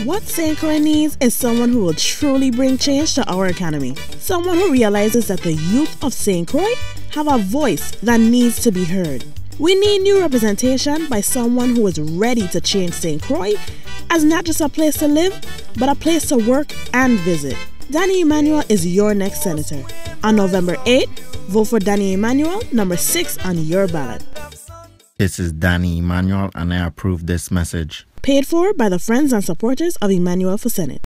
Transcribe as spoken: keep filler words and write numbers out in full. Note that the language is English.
What Saint Croix needs is someone who will truly bring change to our economy. Someone who realizes that the youth of Saint Croix have a voice that needs to be heard. We need new representation by someone who is ready to change Saint Croix as not just a place to live, but a place to work and visit. Danny Emmanuel is your next senator. On November eighth, vote for Danny Emmanuel, number six on your ballot. This is Danny Emmanuel, and I approve this message. Paid for by the friends and supporters of Emmanuel for Senate.